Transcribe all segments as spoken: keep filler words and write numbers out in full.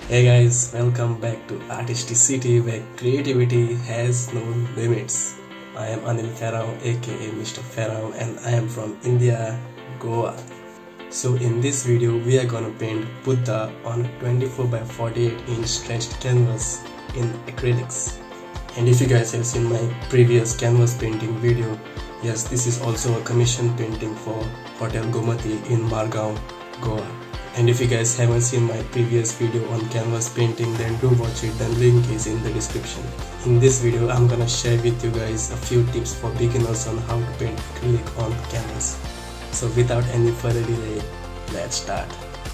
Hey guys, welcome back to Artisticity where creativity has no limits. I am Anil Ferrao aka Mister Ferrao and I am from India, Goa. So in this video we are gonna paint Buddha on a twenty-four by forty-eight inch stretched canvas in acrylics. And if you guys have seen my previous canvas painting video, yes, this is also a commission painting for Hotel Gomati in Margao, Goa. And if you guys haven't seen my previous video on canvas painting, then do watch it, the link is in the description. In this video I'm gonna share with you guys a few tips for beginners on how to paint acrylic on canvas. So without any further delay, let's start.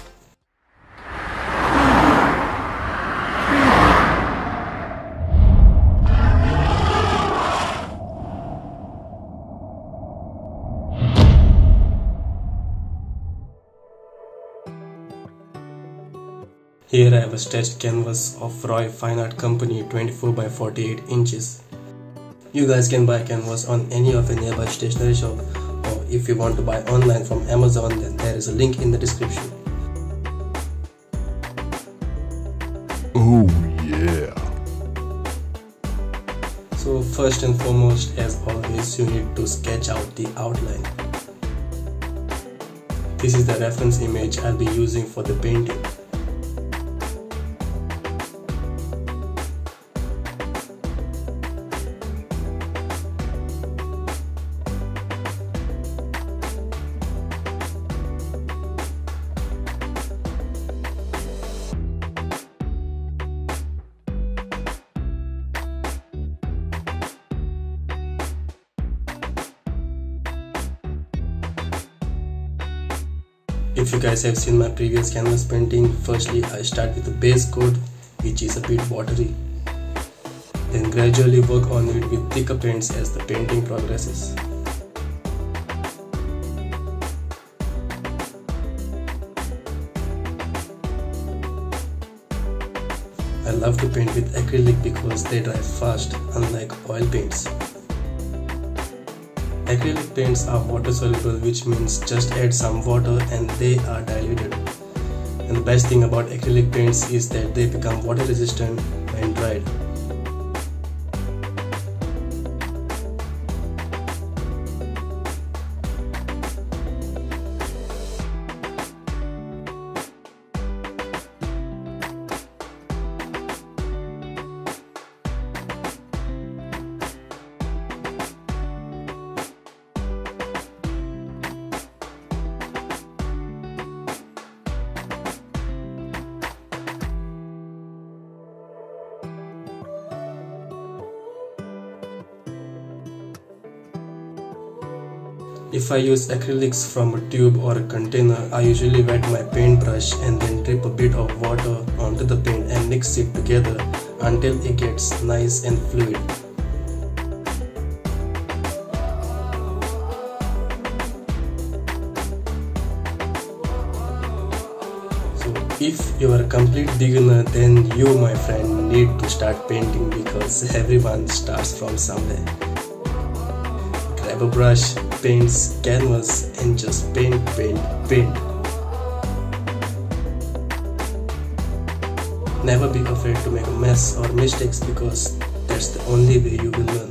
Here I have a stretched canvas of Roy Fine Art Company twenty-four by forty-eight inches. You guys can buy canvas on any of a nearby stationery shop, or if you want to buy online from Amazon, then there is a link in the description. Oh yeah! So first and foremost, as always, you need to sketch out the outline. This is the reference image I'll be using for the painting. If you guys have seen my previous canvas painting, firstly I start with a base coat which is a bit watery. Then gradually work on it with thicker paints as the painting progresses. I love to paint with acrylic because they dry fast, unlike oil paints. Acrylic paints are water soluble, which means just add some water and they are diluted. And the best thing about acrylic paints is that they become water resistant when dried. If I use acrylics from a tube or a container, I usually wet my paintbrush and then drip a bit of water onto the paint and mix it together until it gets nice and fluid. So if you are a complete beginner, then you, my friend, need to start painting because everyone starts from somewhere. Grab a brush, paints, canvas and just paint, paint, paint. Never be afraid to make a mess or mistakes because that's the only way you will learn.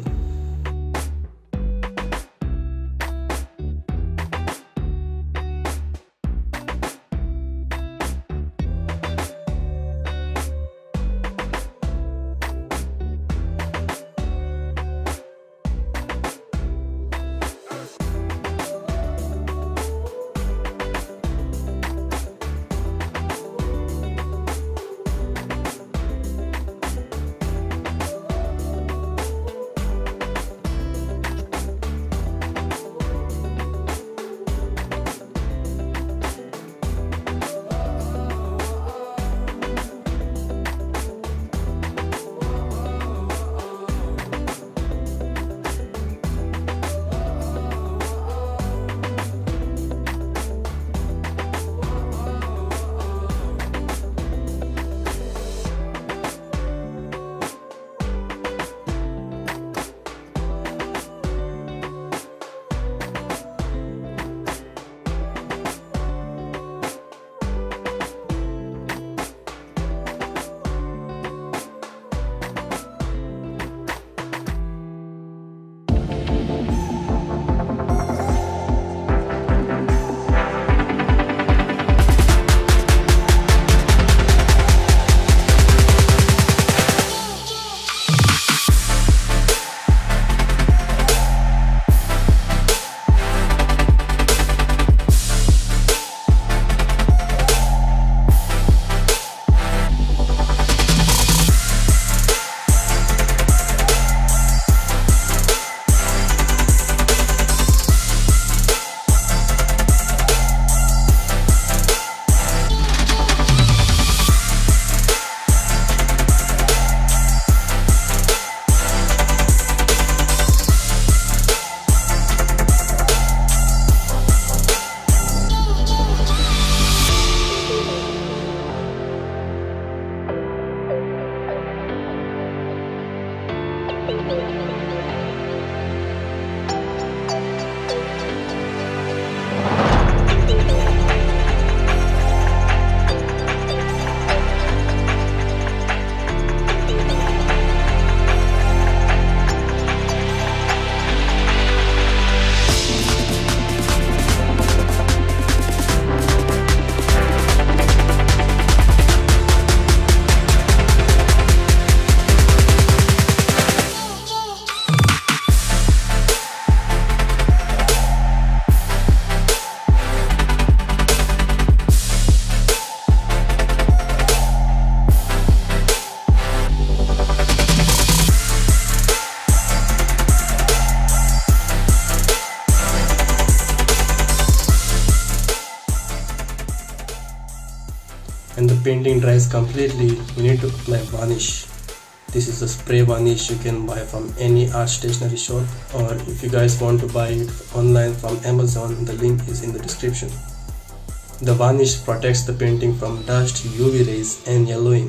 painting dries completely, you need to apply varnish. This is a spray varnish you can buy from any art stationery shop, or if you guys want to buy it online from Amazon, the link is in the description. The varnish protects the painting from dust, U V rays and yellowing.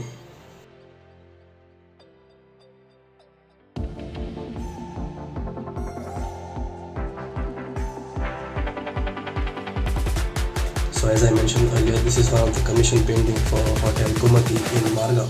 So as I mentioned earlier, this is one of the commission painting for Hotel Gomati in Margao.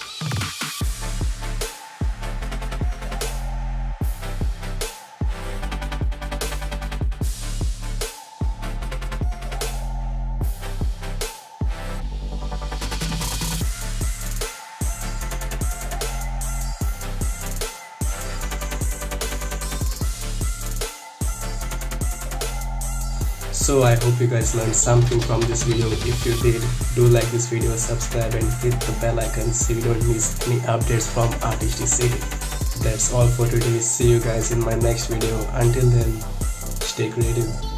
So I hope you guys learned something from this video. If you did, do like this video, subscribe and hit the bell icon so you don't miss any updates from Artistic City. That's all for today. See you guys in my next video. Until then, stay creative.